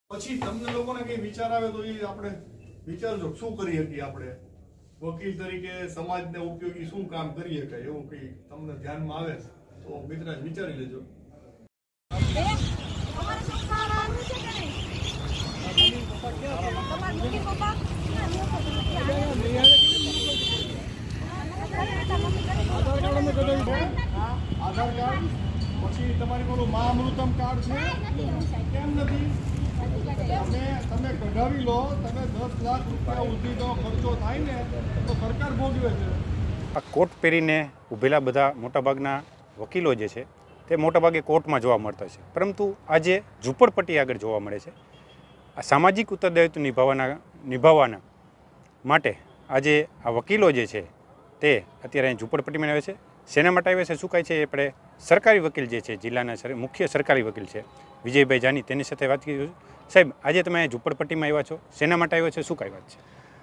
પછી તમને લોકોને કઈ વિચાર આવે તો એ આપણે વિચારજો શું કરી શકીએ આપણે વકીલ તરીકે સમાજને ઉપયોગી શું કામ કરી શકાય એવું કઈ તમને ધ્યાનમાં આવે તો મિત્ર વિચારી લેજો. આધાર કાર્ડ પછી તમારી પેલું મહાઅમૃતમ કાર્ડ છે કેમ નથી? તમે કઢાવી લો, તમે 10 લાખ રૂપિયા સુધીનો ખર્ચો થાય ને તો સરકાર ભોગવે છે. આ કોટ પહેરીને ઊભેલા બધા મોટાભાગના વકીલો જે છે તે મોટાભાગે કોર્ટમાં જોવા મળતા છે, પરંતુ આજે ઝૂંપડપટ્ટી આગળ જોવા મળે છે. આ સામાજિક ઉત્તરદાયિત્વ નિભાવવાના માટે આજે આ વકીલો જે છે તે અત્યારે અહીં ઝૂંપડપટ્ટીમાં આવે છે. શેના માટે આવે છે, શું કહે છે, એ આપણે સરકારી વકીલ જે છે, જિલ્લાના મુખ્ય સરકારી વકીલ છે વિજયભાઈ જાની, તેની સાથે વાત કરી. સાહેબ, આજે તમે ઝૂંપડપટ્ટીમાં આવ્યા છો, શેના માટે આવ્યા છે, શું કઈ વાત છે?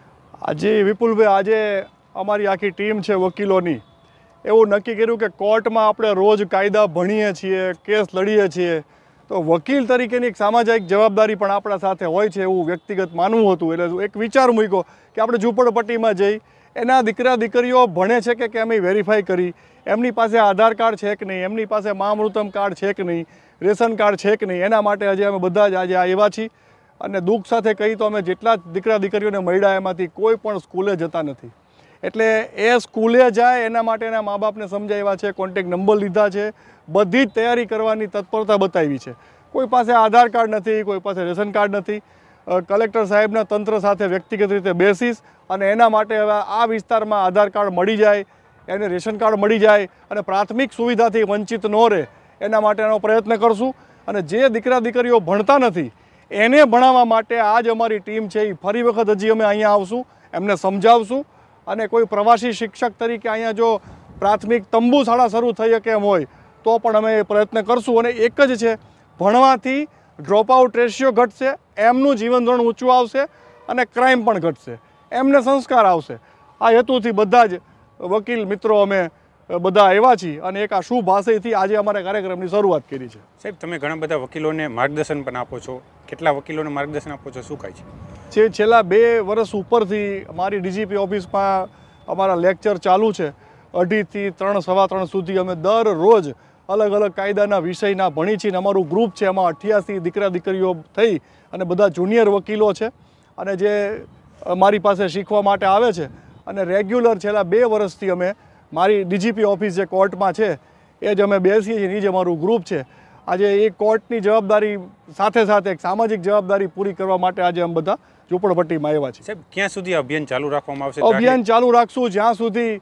આજે વિપુલભાઈ, આજે અમારી આખી ટીમ છે વકીલોની, એવું નક્કી કર્યું કે કોર્ટમાં આપણે રોજ કાયદા ભણીએ છીએ, કેસ લડીએ છીએ, તો વકીલ તરીકેની એક સામાજિક જવાબદારી પણ આપણા સાથે હોય છે એવું વ્યક્તિગત માનવું હતું. એટલે એક વિચાર મૂક્યો કે આપણે ઝૂંપડપટ્ટીમાં જઈ એના દીકરા દીકરીઓ ભણે છે કે કેમ એ વેરીફાઈ કરી, એમની પાસે આધાર કાર્ડ છે કે નહીં, એમની પાસે મહાઅમૃતમ કાર્ડ છે કે નહીં, રેશન કાર્ડ છે કે નહીં, એના માટે આજે અમે બધા જ આજે આવ્યા છીએ. અને દુઃખ સાથે કહી તો અમે જેટલા દીકરા દીકરીઓને મળ્યા એમાંથી કોઈ પણ સ્કૂલે જતા નથી. એટલે એ સ્કૂલે જાય એના માટે એના મા બાપને સમજાવ્યા છે, કોન્ટેક્ટ નંબર લીધા છે, બધી જ તૈયારી કરવાની તત્પરતા બતાવી છે. કોઈ પાસે આધાર કાર્ડ નથી, કોઈ પાસે રેશન કાર્ડ નથી. કલેક્ટર સાહેબના તંત્ર સાથે વ્યક્તિગત રીતે બેસીશ અને એના માટે હવે આ વિસ્તારમાં આધાર કાર્ડ મળી જાય, એને રેશન કાર્ડ મળી જાય અને પ્રાથમિક સુવિધાથી વંચિત ન રહે એના માટેનો પ્રયત્ન કરશું. અને જે દીકરા દીકરીઓ ભણતા નથી એને ભણાવવા માટે આજ અમારી ટીમ છે એ ફરી વખત હજી અમે અહીંયા આવશું, એમને સમજાવશું. અને કોઈ પ્રવાસી શિક્ષક તરીકે અહીંયા જો પ્રાથમિક તંબુ શાળા શરૂ થઈ શકે એમ હોય તો પણ અમે પ્રયત્ન કરશું. અને એક જ છે, ભણવાથી ડ્રોપ આઉટ રેશિયો ઘટશે, એમનું જીવન ધોરણ ઊંચું આવશે અને ક્રાઇમ પણ ઘટશે, એમને સંસ્કાર આવશે. આ હેતુથી બધા જ વકીલ મિત્રો અમે બધા આવ્યા છીએ અને એક આ શુભ આશયથી આજે અમારા કાર્યક્રમની શરૂઆત કરી છે. સાહેબ, તમે ઘણા બધા વકીલોને માર્ગદર્શન પણ આપો છો, કેટલા વકીલોને માર્ગદર્શન આપો છો, શું કહે છે? જે છેલ્લા 2 વર્ષ ઉપરથી અમારી ડીજીપી ઓફિસમાં અમારા લેક્ચર ચાલુ છે. 2:30 થી 3, 3:15 સુધી અમે દરરોજ અલગ અલગ કાયદાના વિષયના ભણી છીએ. અમારું ગ્રુપ છે, એમાં 88 દીકરા દીકરીઓ થઈ અને બધા જુનિયર વકીલો છે અને જે મારી પાસે શીખવા માટે આવે છે. અને રેગ્યુલર છેલ્લા 2 વર્ષથી અમે મારી ડીજીપી ઓફિસ જે કોર્ટમાં છે એ જ અમે બેસીએ છીએ, એ જ અમારું ગ્રુપ છે. આજે એ કોર્ટની જવાબદારી સાથે સાથે એક સામાજિક જવાબદારી પૂરી કરવા માટે આજે અમે બધા ઝૂંપડપટ્ટીમાં આવ્યા છીએ. સાહેબ, ક્યાં સુધી અભિયાન ચાલુ રાખવામાં આવશે? અભિયાન ચાલુ રાખશું જ્યાં સુધી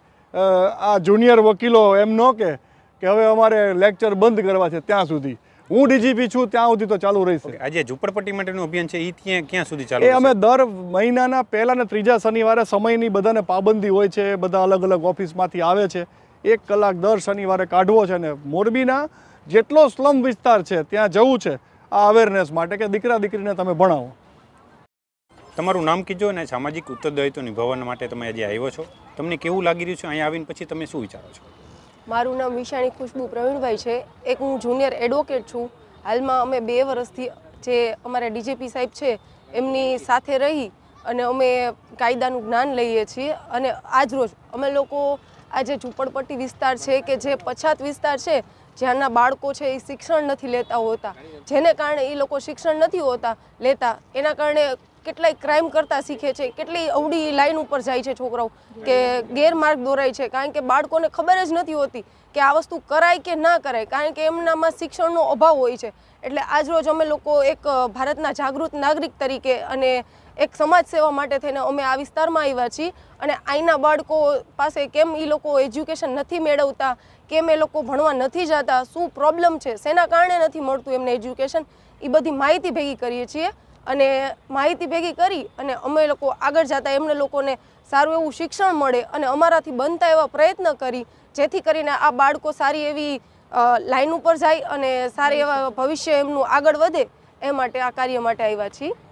આ જુનિયર વકીલો એમ ન કે હવે અમારે લેક્ચર બંધ કરવા છે ત્યાં સુધી. હું ડીજીપી છું ત્યાં સુધી તો ચાલુ રહેશે. આજે ઝૂંપડપટ્ટી માટેનું અભિયાન છે એ ક્યાં સુધી ચાલુ? એ અમે દર મહિનાના પહેલા ને ત્રીજા શનિવારે, સમયની બધાને પાબંદી હોય છે, બધા અલગ અલગ ઓફિસમાંથી આવે છે, 1 કલાક દર શનિવારે કાઢવો છે. અને મોરબીના જેટલો સ્લમ વિસ્તાર છે ત્યાં જવું છે આ અવેરનેસ માટે કે દીકરા દીકરીને તમે ભણાવો. તમારું નામ કીધો અને સામાજિક ઉત્તરદાયિત્વ નિભાવવા માટે તમે આજે આવ્યો છો, તમને કેવું લાગી રહ્યું છે અહીંયા આવીને? પછી તમે શું વિચારો છો? મારું નામ વિશાણી ખુશ્બુ પ્રવીણભાઈ છે. એક હું જુનિયર એડવોકેટ છું. હાલમાં અમે 2 વર્ષથી જે અમારા ડીજીપી સાહેબ છે એમની સાથે રહી અને અમે કાયદાનું જ્ઞાન લઈએ છીએ. અને આજ રોજ અમે લોકો આજે ઝૂંપડપટ્ટી વિસ્તાર છે કે જે પછાત વિસ્તાર છે, જ્યાંના બાળકો છે એ શિક્ષણ નથી લેતા હોતા, જેને કારણે એ લોકો શિક્ષણ નથી લેતા એના કારણે કેટલાય ક્રાઇમ કરતા શીખે છે, કેટલી અવળી લાઈન ઉપર જાય છે છોકરાઓ કે ગેરમાર્ગ દોરાય છે. કારણ કે બાળકોને ખબર જ નથી હોતી કે આ વસ્તુ કરાય કે ના કરાય, કારણ કે એમનામાં શિક્ષણનો અભાવ હોય છે. એટલે આજરોજ અમે લોકો એક ભારતના જાગૃત નાગરિક તરીકે અને એક સમાજ સેવા માટે થઈને અમે આ વિસ્તારમાં આવ્યા છીએ. અને અહીંના બાળકો પાસે કેમ એ લોકો એજ્યુકેશન નથી મેળવતા, કેમ એ લોકો ભણવા નથી જતા, શું પ્રોબ્લેમ છે, શેના કારણે નથી મળતું એમને એજ્યુકેશન, એ બધી માહિતી ભેગી કરીએ છીએ. અને માહિતી ભેગી કરી અને અમે લોકો આગળ જતા એમને લોકોને સારું એવું શિક્ષણ મળે અને અમારાથી બનતા એવા પ્રયત્ન કરી જેથી કરીને આ બાળકો સારી એવી લાઈન ઉપર જાય અને સારી એવા ભવિષ્ય એમનું આગળ વધે, એ માટે આ કાર્ય માટે આવ્યા છીએ.